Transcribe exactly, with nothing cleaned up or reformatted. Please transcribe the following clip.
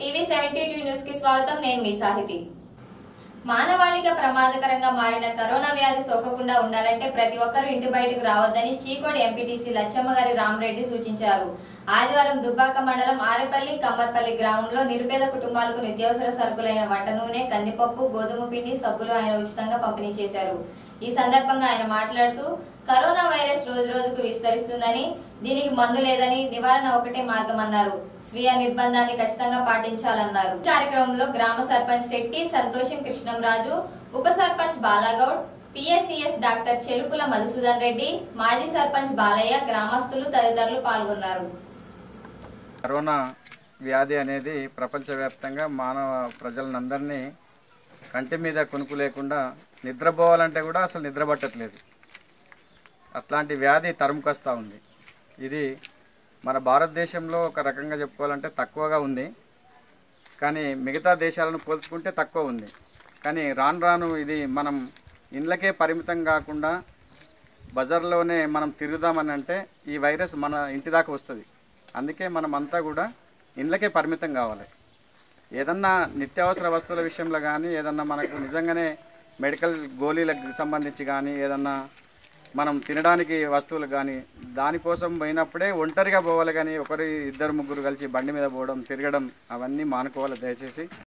TV seventy two news కి స్వాగతం. నేను మీ సాహితి. మానవాళిగా ప్రమాదకరంగా మారిన కరోనా వ్యాధి సోకకుండా ఉండాలంటే ప్రతి ఒక్కరూ ఇంటి బయటకు రావద్దని చీకోడ్ ఎంపీటీసీ లచ్చమ్మగారి రామరెడ్డి సూచించారు. ఆదివారం దుబ్బాక మండలం ఆరేపల్లి కమ్మర్పల్లి గ్రామంలో నిరుపేద కుటుంబాలకు నిత్యావసర సరుకులైన వంట నూనె, కందిపప్పు, గోధుమ పిండి, సబ్బులు ఆయన ఉచితంగా పంపిణీ చేశారు. ఈ సందర్భంగా ఆయన మాట్లాడుతూ కరోనా వైరస్ రోజు రోజుకు విస్తరిస్తుందని, దీనికి మందు లేదని, నివారణ ఒకటే మార్గమన్నారు. స్వీయ నిర్బంధాన్ని ఖచ్చితంగా పాటించాలన్నారు. ఈ కార్యక్రమంలో గ్రామ సర్పంచ్ శెట్టి సంతోషం కృష్ణంరాజు, ఉప సర్పంచ్ బాలాగౌడ్, పిఎస్సిఎస్ డాక్టర్ చెలుకుల మధుసూదన్ రెడ్డి, మాజీ సర్పంచ్ బాలయ్య, గ్రామస్తులు తదితరులు పాల్గొన్నారు. కరోనా వ్యాధి అనేది ప్రపంచవ్యాప్తంగా మానవ ప్రజలందరినీ కంటి మీద కొనుక్కు లేకుండా నిద్రపోవాలంటే కూడా అసలు నిద్ర పట్టట్లేదు. అట్లాంటి వ్యాధి తరుముకొస్తూ ఉంది. ఇది మన భారతదేశంలో ఒక రకంగా చెప్పుకోవాలంటే తక్కువగా ఉంది, కానీ మిగతా దేశాలను పోల్చుకుంటే తక్కువ ఉంది. కానీ రాను రాను ఇది మనం ఇండ్లకే పరిమితం కాకుండా బజార్లోనే మనం తిరుగుదామని అంటే ఈ వైరస్ మన ఇంటి దాకా వస్తుంది. అందుకే మనం అంతా కూడా ఇండ్లకే పరిమితం కావాలి. ఏదన్నా నిత్యావసర వస్తువుల విషయంలో కానీ, ఏదన్నా మనకు నిజంగానే మెడికల్ గోళీలకు సంబంధించి కానీ, ఏదన్నా మనం తినడానికి వస్తువులు కానీ దానికోసం పోయినప్పుడే ఒంటరిగా పోవాలి. కానీ ఒకరి ఇద్దరు ముగ్గురు కలిసి బండి మీద పోవడం, తిరగడం అవన్నీ మానుకోవాలి దయచేసి.